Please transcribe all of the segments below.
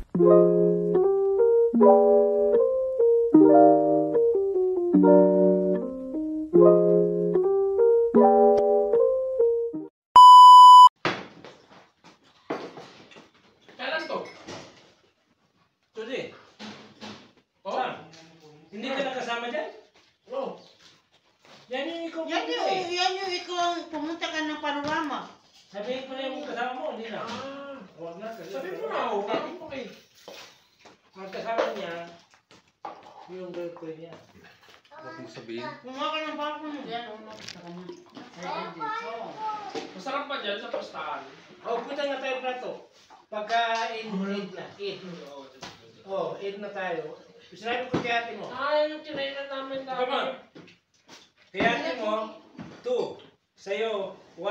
Kailan to? Today. Oh? Hindi ka nakasama dyan? Oo. Yan yung ikaw pumunta eh. Yan yung ikaw pumunta ka ng panorama. Sabihin ko na yung kasama mo, hindi na. Huwag na. Sabihin mo na, okay. Ang kasama niya, yung girlfriend niya. Huwag mong sabihin. Kumuha ka ng bako mo. Yan, Masarap pa dyan sa pastahan. Punta nga tayo plato. Pagka 8 na. 8. Oh, 8 na tayo. Sinabi ko kay ate mo. Yung tinainan namin dati. Come on. Kay ate mo, 2. Sa'yo, 1.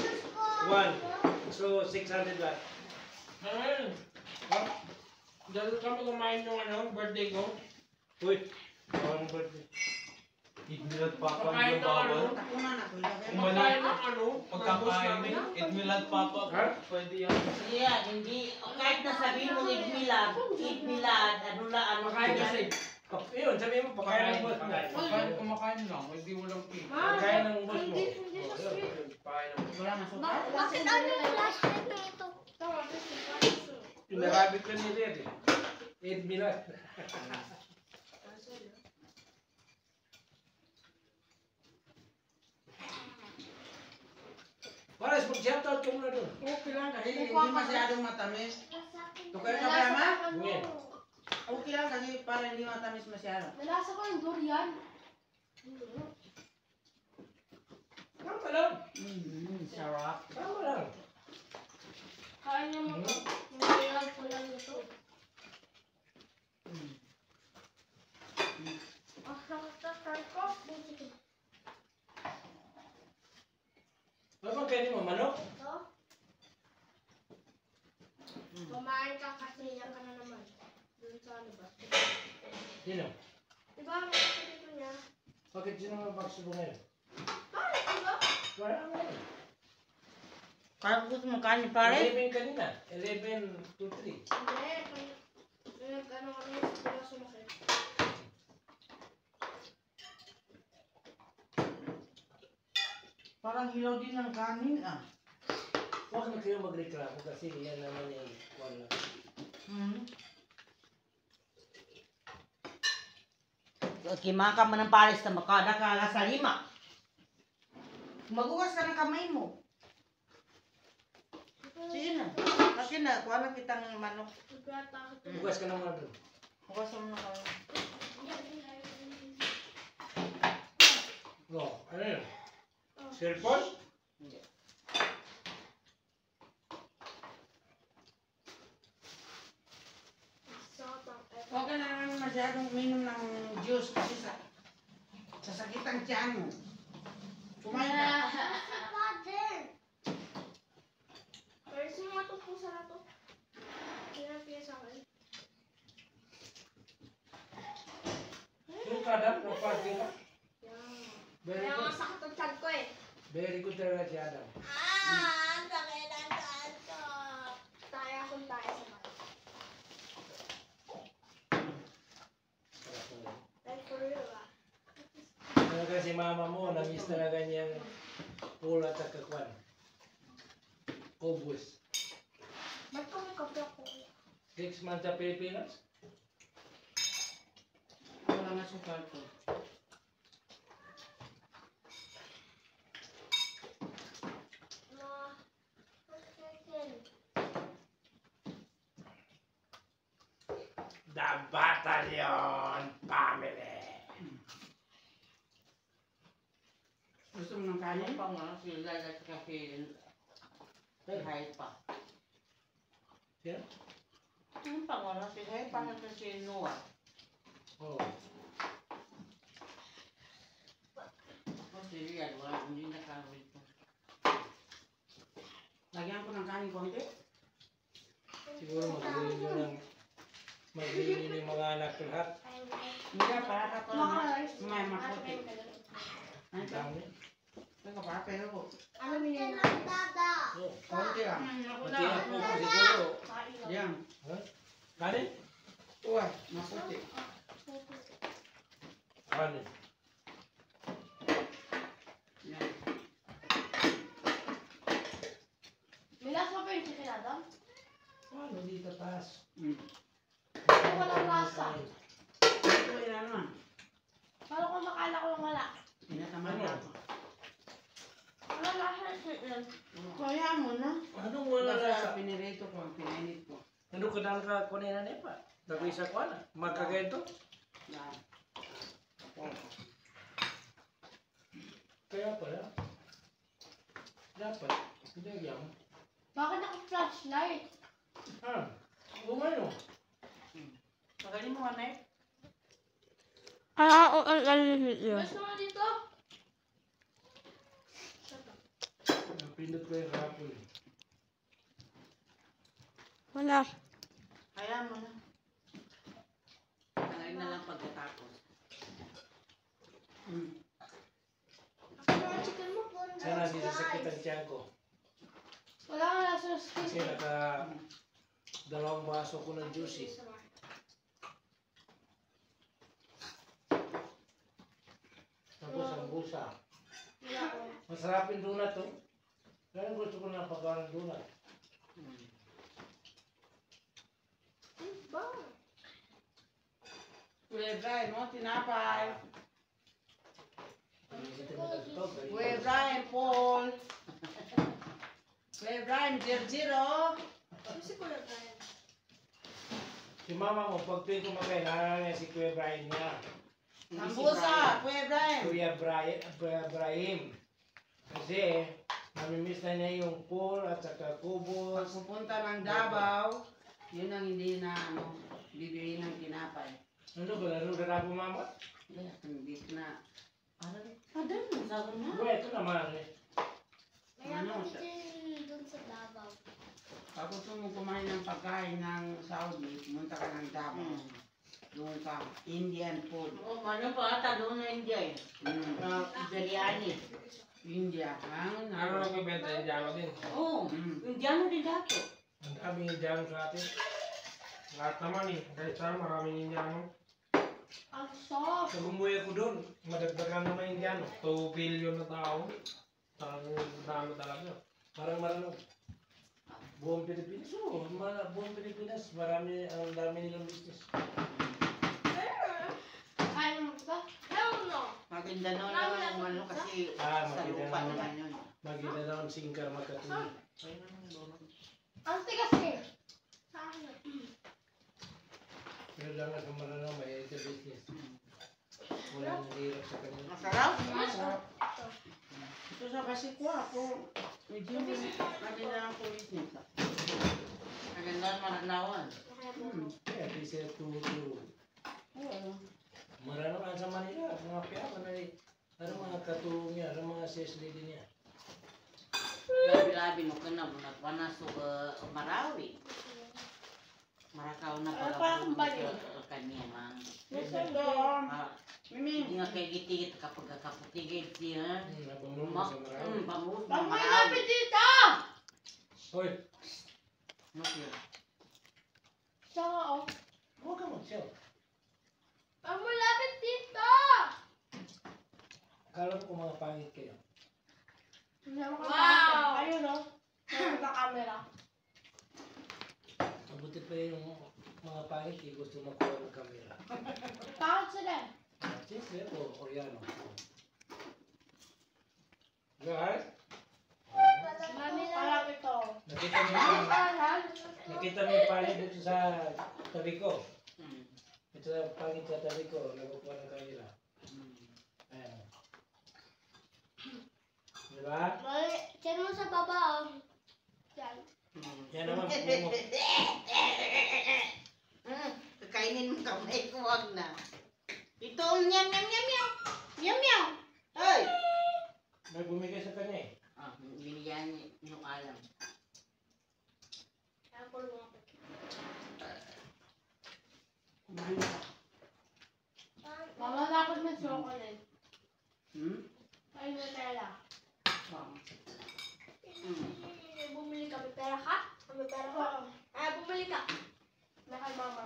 1. So, 600 baht. Ayun. Dahil kami kumain yung birthday ko. Uy, ang birthday. Idmilad Papa Pagkain yung ng bawal. Pagkain ng Pagkakain, Idmilad Papa, pwede yan. Yeah, hindi. Kahit na sabihin mo Idmilad, ano. Pagkain kasi. Yun, sabihin mo, pagkain ng boss mo. Pagkain, kumakain lang. Hindi walang cake. Pagkain ng boss mo. Wala na suka. Bakit ano yung flashlight na ito? Pinarabit ka ni Red eh. 8 minutes. Paras, mag-shoutout ka muna doon. Okay lang kasi hindi masyadong matamis. Tukay ka ba, ma? Ngayon. Okay lang kasi para hindi matamis masyado. Nalasa ko yung durian. Tama lang. Sarap. Tama lang. Kain niya mo ito. Nalagyan ko lang ito. Sakit ko. Ano bang kainin mo? Manok? Ito. Kumain ka kasi yan ka na naman. Doon sa ano ba? Sino? Diba ang dito niya? Bakit sino ang magsubo ngayon? Bakit diba? Wala nga yun. Kaya gusto mo kanin pare? 11 kanina. 11 to 3. Hindi. Ano kami sila sumakit. Parang hilaw din ng kanin ah. Huwag na kayo magreklamo kasi yan naman yung wala. Kimaka mo ng pares na makada ka sa lima. Magugas ka ng kamay mo. Sige na. Kasi na, kuha na kitang manok. Bukas ka naman doon. Hugas mo na kayo. No, ano yun? Cellphone? Hindi. Huwag ka na naman masyadong uminom ng juice kasi sa sakit ang tiyan mo. Kumain ka. Pero sino nga itong pusa na to? Pinapia sa akin. Yung kada, naparte ka? Very Kaya nga good. sakit ang tiyan ko eh. Very good talaga si Adam. Sakit ang tiyan ko. Tayo akong tayo sa bahay. Like for real ah. Talaga si mama mo, na-miss talaga niyang pula at kakwan. Obus. Ba't ka may kape ako? 6 months sa Pilipinas? Wala na sukal ko. The Battalion Family. Gusto mo ng kanin? Pa nga, sila at kasi hay pa. Yeah? Ang pangala si hay pa na si Noah. Oh. Kasi yan, wala, hindi nakawin ko. Lagyan ko ng kanin konti. Siguro maglilin yung mga anak ko lahat. Hindi para ka ko may maputi. Ang dami. Teka para pero Ano minina? Oh. konti lang. Mati ako siguro. Yan. Ha? Kanin? Uy, maputi. Kanin. Yan. Nilas mo pa yung chicken Adam? Ano dito taas? Walang lasa. Ito yun naman. Parang kumakala ko yung wala. Pinataman na ako. Walang lasa yung chicken. Kaya mo na. Anong wala Basta lasa? pinirito ko, pinainit ko. Ano ka dahil ka kunin na pa? Dagay sa kuwan na. Magkagento? Yan. Kaya pala. Dapat. Hindi yan. Bakit naka-flashlight? Ha? Gumano? Magaling mo, Anay. Gusto mo dito? Napindot ko yung rapol. Wala. Kaya mo na. Tagay na lang pagkatapos. Ano ang chicken mo? Sana di sasakit ang tiyan ko. Wala nga lasa yung Kasi chicken. dalawang baso ko ng juicy. Tapos ang busa. Wala ko. Masarap yung donut to. Kaya gusto ko na pagkawan ng donut. Ba? Kuya Brian, mo, tinapay. Hindi mo nagtog. Kuya Brian, Paul. Kuya Brian, 0-0. Si Kuya Brian. Si mama mo, pag tuwing kumakain, naalala niya si Kuya Brian niya. Sambusa, Kuya Brian. Kuya Brahim. Kasi, namimiss na niya yung pool at saka kubos. Pag pupunta ng Davao, yun ang hindi na, bibili ng tinapay. Ano ba, laro na po mama? Hindi na. Adan mo, sabi na. Uy, ito naman eh. Kaya Ano, ako dito dun sa Davao. Pag gusto mo kumain ng pagkain ng Saudi, pumunta ka ng Davao. Doon ka, Indian food. Ano pa ata doon na India eh? Biryani. India. Ano ang ibenta yung Java din? Oo, Indiano din dato. Ang daming Indiano sa atin. Lahat naman eh. Kahit saan maraming Indiano. Ang soft. Pag umuwi ako doon, madagdagan naman Indiano. 2 billion na tao. Talagang dami talaga. Parang marano. Buong Pilipinas, buong Pilipinas, ang dami nilang business. Kaya mo ba? Hell no. Maguindanao lang ang ano kasi Ah, sa lupa Maguindanao. naman yun. Maganda daw ang singkar makatulog. Ang tigas eh. Sa akin. Pero lang ako marano, may ito business. Walang hirap sa kanila. Masarap? Masarap. Ito sa Basikwa ako. Medyo kami na ang business. Maganda mananawan. Kaya di sila tutulog. Marano ka sa Manila, mga piyama na rin. Ano mga katulong niya, ano mga sales lady niya. Labi-labi mo ka na, nagpanas o Marawi. Marakaw na pala parang ko bayo. kanya man. Mimi. Hindi nga kay gitigit kapag kaputigit siya. Nabangon mo sa Marawi. Bangus Pag mo may Marawi. lapit dito! Hoy, Okay. Saka oh. huwag ka mag-sell. Pag may lapit dito! Akala ko kung mga pangit kayo. Wow! Ayun oh. May camera. Mabuti pa yung mga pangit, gusto makuha ng camera. Bakit sila? Siyempre, o yan. Guys, Mami na ito. nakita mo yung pangit dito sa tabi ko. Ito sa pangit sa tabi ko, nakukuha ng camera. Ayan. Diba? Diyan mo sa baba oh. Diyan. Yan naman po mo. Kakainin mo kamay ko, wag na. Ito, nyam, nyam, nyam, nyam. Nyam, nyam. Ay! May bumigay sa kanya eh. Binigyan niya yung alam. Apple mo. Kumain ka. Mama, dapat may chocolate. Ay, Nutella. Bumili ka. May pera ka? May pera ka? Bumili ka. Na kay mama.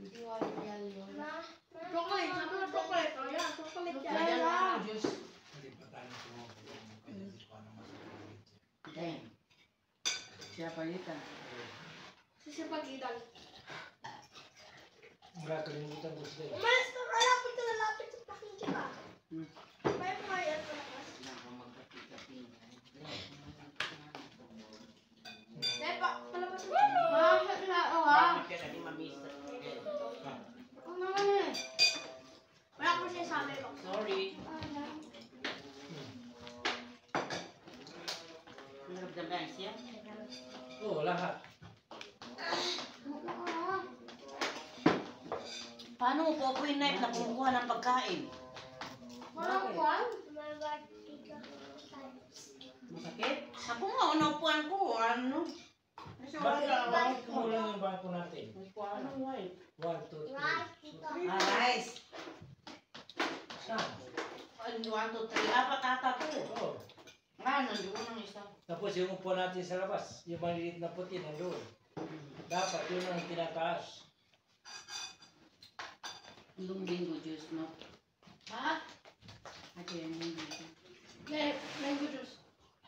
Chocolate, sabi mo chocolate. O yan, chocolate yan. Lagyan mo ng juice. Hindi pa tayo sumobra. Hindi pa naman sa Damn. Siya palitan. Sisipagitan. Wala kalimutan ko sila. Umalis ka, kalapit ka, lalapit sa paking kita. May mayat ka na. Nepa, palabas mo. Bakit na, Bakit ka na mamiss? Ano naman eh. Wala ko siya sabi ko. Sorry. Naramdaman siya? Oo, lahat. Paano mo po yung knife na kumukuha ng pagkain? Walang kwan. Masakit? Ako nga, unapuan ko. Ano? Kasi Bakit kumulang yung bangko natin? Anong wife? 1, 2, 3. Rice. Saan? 1, 2, 3. Apat ata ko. Oo. Nga, nandoon ang isa. Tapos yung upo natin sa labas, yung maliliit na puti nandoon. Dapat yun ang tinataas. Yung bingo juice, no? Ha? Ate, yung bingo juice. Mango juice.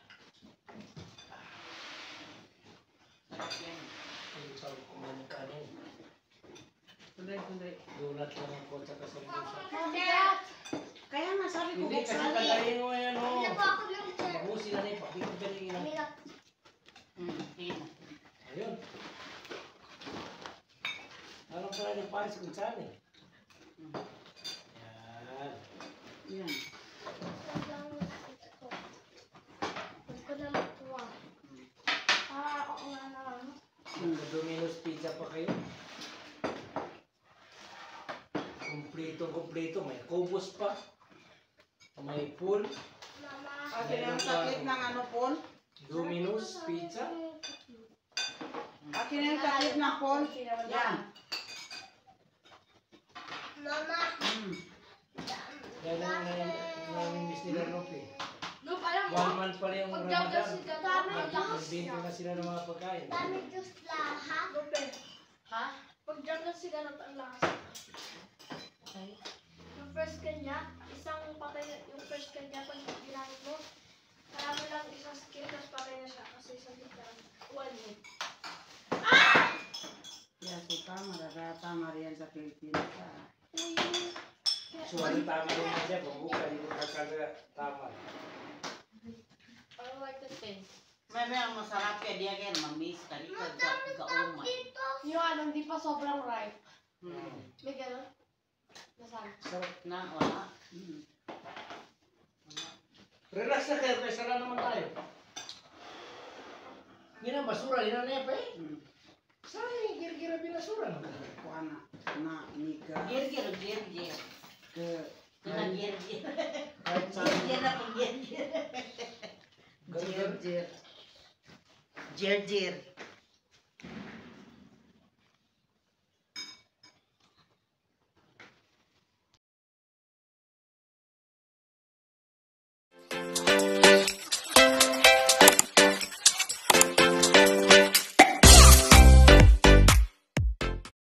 Hindi pa kumain ng kanin. Sundray. Donut lang ako tsaka sa lusa. Mabigat. Kaya nga sabi ko, Hindi kasi buksan eh. tagayin mo yan o. Hindi pa ako lang sir. Mabusin na rin, pakikot ka rin ilang. Mabigat. Ayun. Anong pala yung paris kung saan eh? Yan. Yan. Huwag ko na magtuwa. Oo nga naman. Domino's pizza pa kayo. Kumpleto. May kubos pa. May pool. Mama. Ate, ang sakit ng ano, Paul? Domino's pizza. Ate, ang sakit ng Paul? Yan. Mama. Yan ang namimiss nila Lope. Look, alam mo. 1 month pa rin yung Ramadan. Dami Nagbinti na sila ng mga pagkain. Dami juice lahat. Lope. Ha? Pag dyan ka sigarat ang lakas. Yung first kanya, isang patay na, yung first kanya, pag ginamit mo, kaya mo lang isang skill, tapos patay na siya kasi isang skill. One hit. Yan, si Tama, tama riyan sa Pilipinas. So, ano tama rin na siya? Pagbuka, hindi ko kakala tama. I like the thing. May masarap kaya dia kaya mamiss ka. Di ka gaumay. Yung ano, hindi pa sobrang ripe. Hmm. May gano'n? Nasaan? Sarap. Na, wala. Relax na kayo, kaya sala naman tayo. Hindi na basura, hindi na nepa eh. Saan yung gira-gira binasura naman? Kuha na niga. Gir. Ke, Na gir. Kahit sa Gir na pag gir. jer. Gir.